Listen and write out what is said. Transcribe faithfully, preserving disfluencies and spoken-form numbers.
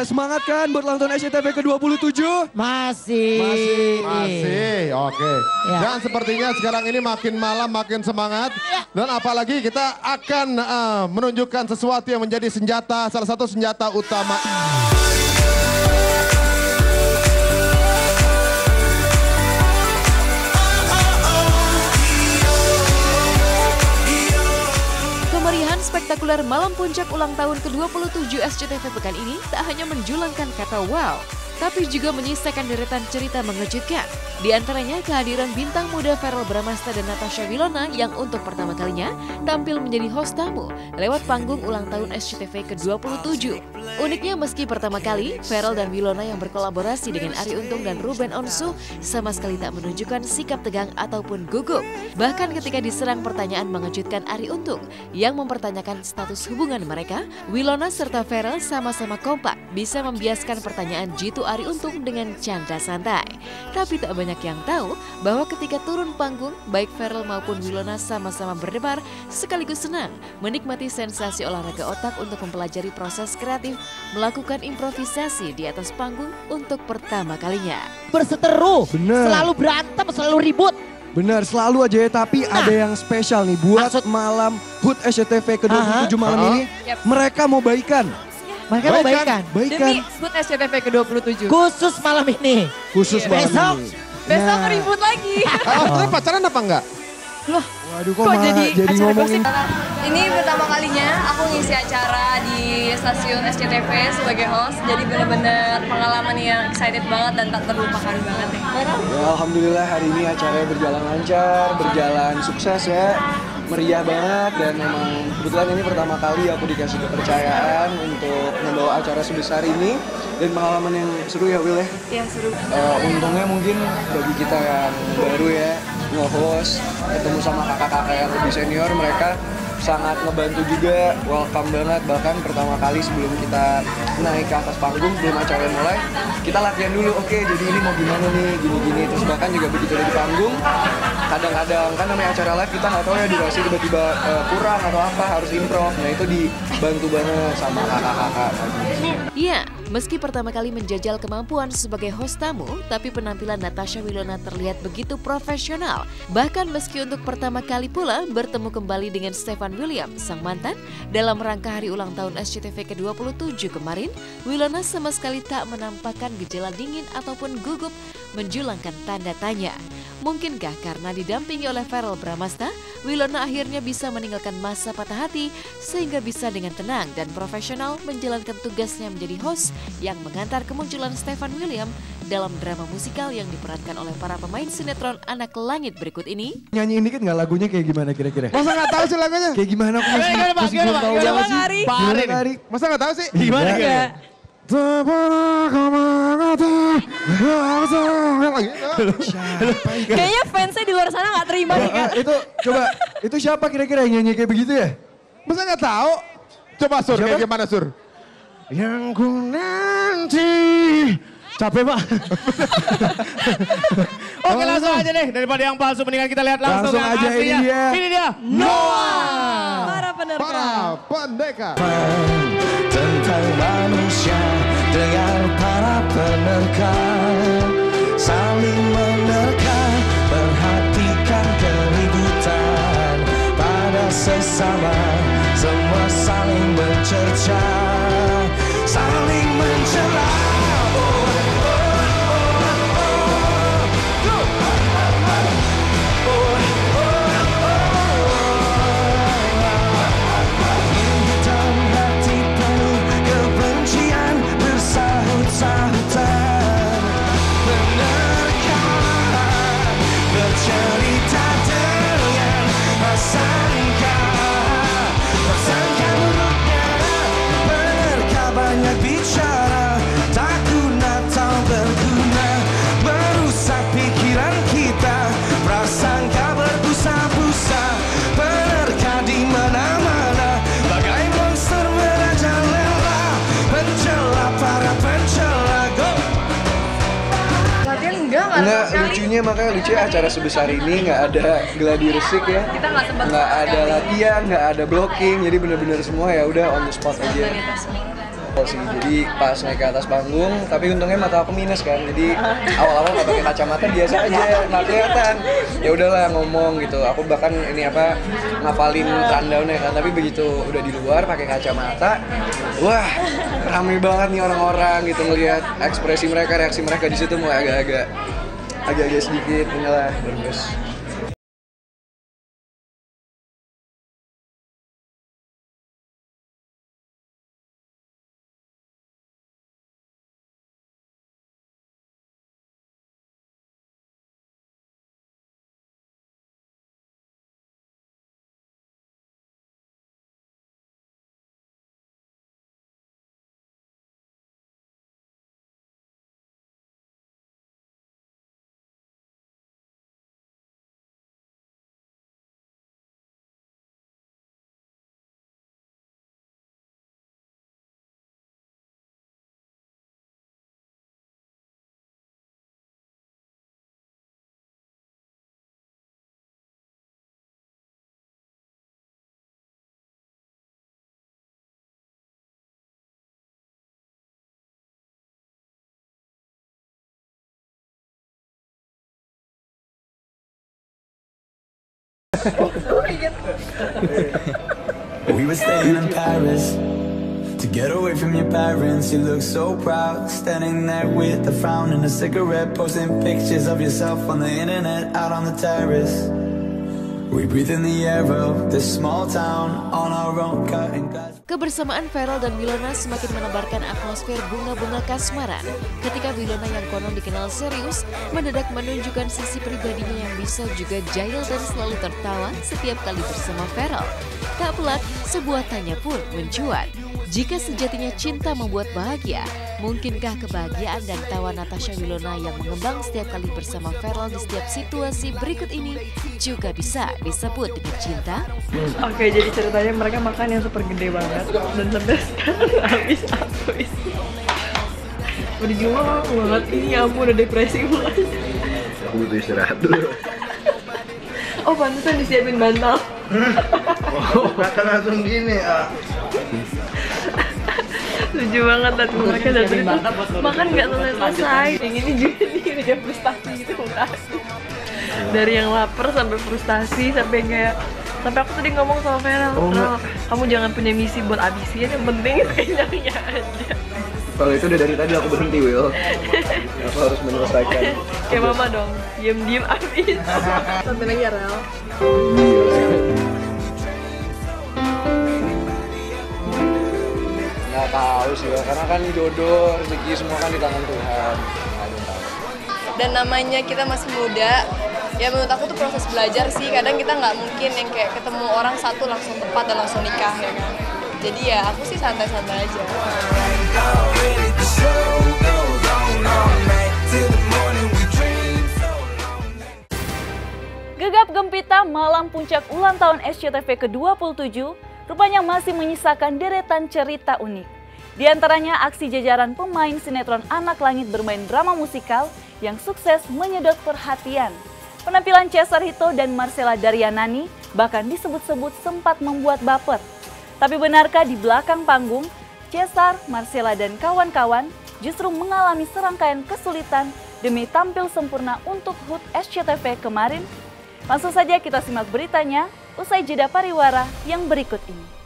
semangat kan buat ulang tahun S C T V ke dua puluh tujuh? Masih. Masih. Masih, oke. Okay. Ya. Dan sepertinya sekarang ini makin malam makin semangat. Ya. Dan apalagi kita akan uh, menunjukkan sesuatu yang menjadi senjata, salah satu senjata utama. Kemeriahan spektakuler malam puncak ulang tahun ke dua puluh tujuh S C T V pekan ini tak hanya menjulangkan kata wow, tapi juga menyisakan deretan cerita mengejutkan. Di antaranya kehadiran bintang muda Verrell Bramasta dan Natasha Wilona yang untuk pertama kalinya tampil menjadi host tamu lewat panggung ulang tahun S C T V ke dua puluh tujuh. Uniknya meski pertama kali, Verrell dan Wilona yang berkolaborasi dengan Arie Untung dan Ruben Onsu sama sekali tak menunjukkan sikap tegang ataupun gugup. Bahkan ketika diserang pertanyaan mengejutkan Arie Untung yang mempertanyakan status hubungan mereka, Wilona serta Verrell sama-sama kompak bisa membiaskan pertanyaan jitu Arie Untung dengan canda santai. Tapi tak banyak yang tahu bahwa ketika turun panggung, baik Verrell maupun Wilona sama-sama berdebar sekaligus senang menikmati sensasi olahraga otak untuk mempelajari proses kreatif melakukan improvisasi di atas panggung untuk pertama kalinya. Berseteru, Bener. selalu berantem, selalu ribut. Benar, selalu aja ya, tapi Nah, ada yang spesial nih buat maksud- malam H U T S C T V ke dua puluh tujuh Aha. malam Aha. ini. Yap. Mereka mau baikan. Mereka mau baikan. Baikan. Demi H U T S C T V ke dua puluh tujuh. Khusus malam ini. Khusus Iya. malam Besok. ini. Besok Nah. ribut lagi. Oh, terus pacaran apa enggak? Loh, Waduh, kok, kok malah jadi, jadi acara ngomongin. gosip? Ini pertama kalinya aku ngisi acara di stasiun S C T V sebagai host, jadi benar-benar pengalaman yang excited banget dan tak terlupakan banget ya. Ya, alhamdulillah hari ini acaranya berjalan lancar, berjalan sukses ya, meriah banget dan memang kebetulan ini pertama kali aku dikasih kepercayaan untuk membawa acara sebesar ini dan pengalaman yang seru ya Will ya. Ya seru. Eh, untungnya mungkin bagi kita yang baru ya nge-host, ketemu sama kakak-kakak yang lebih senior, mereka sangat ngebantu juga, welcome banget. Bahkan pertama kali sebelum kita naik ke atas panggung, sebelum acara mulai, kita latihan dulu, oke jadi ini mau gimana nih, gini-gini. Terus bahkan juga begitu ada di panggung, kadang-kadang kan namanya acara live kita nggak tahu ya durasi tiba-tiba uh, kurang atau apa, harus improv. Nah itu dibantu banget sama kakak-kakak. Iya, meski pertama kali menjajal kemampuan sebagai host tamu, tapi penampilan Natasha Wilona terlihat begitu profesional. Bahkan meski untuk pertama kali pula bertemu kembali dengan Stefan William, sang mantan, dalam rangka hari ulang tahun S C T V ke dua puluh tujuh kemarin, Wilona sama sekali tak menampakkan gejala dingin ataupun gugup, menjulangkan tanda tanya. Mungkinkah karena didampingi oleh Verrell Bramasta, Wilona akhirnya bisa meninggalkan masa patah hati sehingga bisa dengan tenang dan profesional menjalankan tugasnya menjadi host yang mengantar kemunculan Stefan William dalam drama musikal yang diperankan oleh para pemain sinetron Anak Langit berikut ini. Nyanyiin dikit nggak lagunya kayak gimana kira-kira? Masa nggak tahu sih lagunya? Kayak gimana aku masih, Gimana, Pak? masih Gimana, belum Pak? tahu Gimana, banget Pak? sih. Ari? Gimana Ari. Kak Ari? Masa nggak tahu sih? Gimana Enggak. ya? Kayaknya fansnya di luar sana nggak terima nih kan. Eh, itu coba, itu siapa kira-kira yang nyanyi kayak begitu ya? Masa nggak tahu? Coba Sur, Siapa? kayak gimana Sur? Yang ku nanti. Capek Pak. Oke langsung aja deh, daripada yang palsu mendingan kita lihat langsung, Langsung yang aja, ini aslinya. dia. Ini dia, Noah. Para penerka. Para pendekar. Tentang manusia dengan para penerka, saling menerka, perhatikan keributan pada sesama, semua saling mencerca, saling mencela. Enggak, lucunya makanya lucunya acara sebesar ini nggak ada gladi resik ya. Kita nggak sempat Nggak sama ada sekali. latihan, nggak ada blocking, jadi bener-bener semua ya udah on the spot aja. Spontanitas. sih. Jadi pas naik ke atas panggung, tapi untungnya mata aku minus kan. Jadi awal-awal nggak pakai kacamata biasa aja, nggak kelihatan. Ya udahlah ngomong gitu. Aku bahkan ini apa ngafalin rundown-nya kan. Tapi begitu udah di luar pakai kacamata, wah rame banget nih orang-orang gitu ngelihat ekspresi mereka, reaksi mereka di situ mulai agak-agak agak-agak sedikit inilah nervous. We were staying in Paris to get away from your parents. You look so proud, standing there with a frown and a cigarette, posting pictures of yourself on the internet out on the terrace. We breathe in the air of this small town on our own cutting glass. Kebersamaan Pharrell dan Wilona semakin menebarkan atmosfer bunga-bunga kasmaran ketika Wilona yang konon dikenal serius mendadak menunjukkan sisi pribadinya yang bisa juga jahil dan selalu tertawa setiap kali bersama Pharrell. Tak pelak, sebuah tanya pun mencuat. Jika sejatinya cinta membuat bahagia, mungkinkah kebahagiaan dan tawa Natasha Wilona yang mengembang setiap kali bersama Pharrell di setiap situasi berikut ini juga bisa disebut dengan cinta? Oke, jadi ceritanya mereka makan yang super gede banget dan sampai sekarang habis-habis. Berjuang banget, ini ampun udah depresi banget. Aku butuh istirahat dulu. Oh, pantesan disiapin bantal. Oh, kata langsung gini ah. Lucu banget dan mereka dari itu makan nggak selesai. Yang ini juga nih udah frustasi gitu frustasi. Dari yang lapar sampai frustasi sampai kayak sampai aku tadi ngomong sama Pharrell, oh, kamu jangan punya misi buat abisin, yang penting kenyangnya aja. Kalau itu udah dari tadi aku berhenti, Will. Aku harus menyelesaikan. Kayak mama dong, diem-diem abis. Sampai lagi ya, Rel. Nggak tahu sih, karena kan jodoh, rezeki semua kan di tangan Tuhan. Dan namanya kita masih muda, ya menurut aku tuh proses belajar sih. Kadang kita nggak mungkin yang kayak ketemu orang satu langsung tepat dan langsung nikah ya kan. Jadi ya aku sih santai-santai aja. Gegap gempita malam puncak ulang tahun S C T V ke dua puluh tujuh rupanya masih menyisakan deretan cerita unik. Di antaranya aksi jajaran pemain sinetron Anak Langit bermain drama musikal yang sukses menyedot perhatian. Penampilan Cesar Hito dan Marcella Daryanani bahkan disebut-sebut sempat membuat baper. Tapi benarkah di belakang panggung, Cesar, Marcella dan kawan-kawan justru mengalami serangkaian kesulitan demi tampil sempurna untuk H U T S C T V kemarin? Langsung saja kita simak beritanya usai jeda pariwara yang berikut ini.